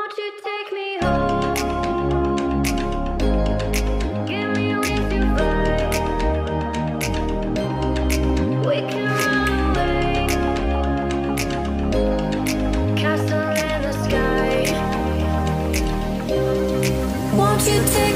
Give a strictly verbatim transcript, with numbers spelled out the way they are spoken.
Won't you take me home? Get me with your flight. We can run away. Castle in the sky. Won't you take